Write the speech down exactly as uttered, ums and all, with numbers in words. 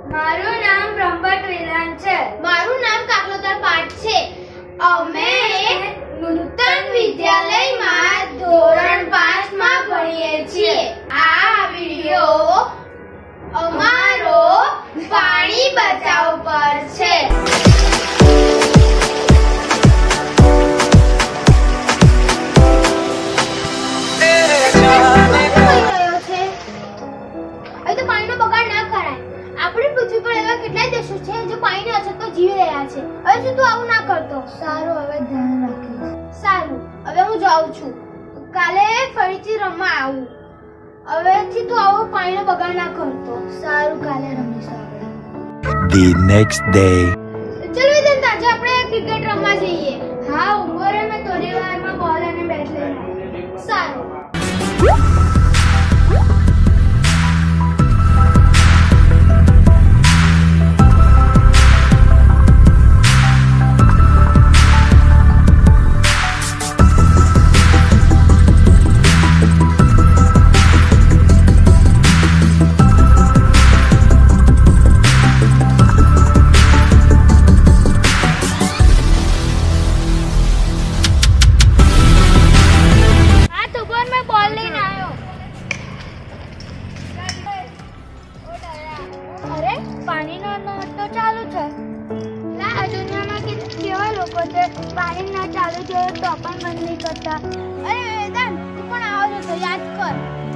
મારું નામ બ્રહ્મભટ્ટ આર્યન છે. મારું નામ કાકલોતાર પાર્થ છે. અમે નૂતન વિદ્યાલયમાં ધોરણ પાંચ માં ભણીએ છીએ. આ વિડિયો અમારો પાણી બચાવ પર છે. આપણી પૃથ્વી પર એવા કેટલાય દેશો છે જે પાણીની અછતમાં જીવી રહ્યા છે. હવે શું તું આવું ના કરતો? સારું, હવે ધ્યાન રાખીશ. સારું, હવે હું જાઉં છું. કાલે ફરીથી રમવા આવું. હવેથી તું આવું પાણીનો બગાડ ના કરતો. સારું, કાલે રમીશું આપણે. The next day. ચલ વેદાંત, આજે આપણે ક્રિકેટ રમવા જઈએ. હા, ઉભો રહે, મેં થોડી વારમાં બોલ અને બેટ લઈને આવું. સારું. પાણીનો નળ તો ચાલુ છે. ના, આ દુનિયામાં કે કેવા લોકો છે પાણી ના ચાલુ જોઈએ તો પણ બંધ નહીં કરતા. અરે વેદાંત, તું પણ આવો છો તો યાદ કર.